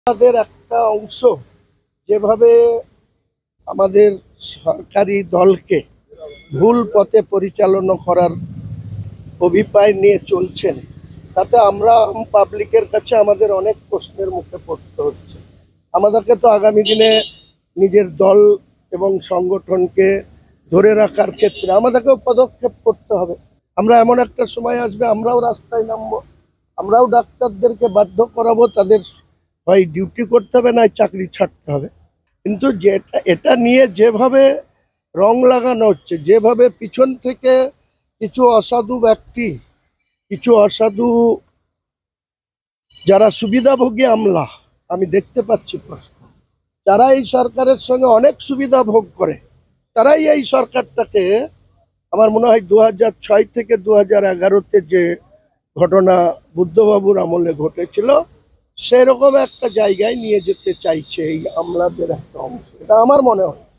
তাদের একটা অংশ যেভাবে আমাদের সরকারি দলকে ভুল পথে পরিচালনা করার অভিপ্রায় নিয়ে চলছেন, তাতে আমরা পাবলিকের কাছে আমাদের অনেক প্রশ্নের মুখে পড়তে হচ্ছে। আমাদেরকে তো আগামী দিনে নিজের দল এবং সংগঠনকে ধরে রাখার ক্ষেত্রে আমাদেরকেও পদক্ষেপ করতে হবে। আমরা এমন একটা সময় আসবে, আমরাও রাস্তায় নামবো, আমরাও ডাক্তারদেরকে বাধ্য করাবো তাদের হয় ডিউটি করতে হবে, না চাকরি ছাড়তে হবে। কিন্তু যেটা এটা নিয়ে যেভাবে রং লাগানো হচ্ছে, যেভাবে পিছন থেকে কিছু অসাধু ব্যক্তি, কিছু অসাধু যারা সুবিধাভোগী আমলা আমি দেখতে পাচ্ছি, যারা এই সরকারের সঙ্গে অনেক সুবিধা ভোগ করে, তারাই এই সরকারটাকে আমার মনে হয় 2006 থেকে 2011-তে যে ঘটনা বুদ্ধবাবুর আমলে ঘটেছিল সেরকম একটা জায়গায় নিয়ে যেতে চাইছে এই আমলাদের একটা অংশ, এটা আমার মনে হয়।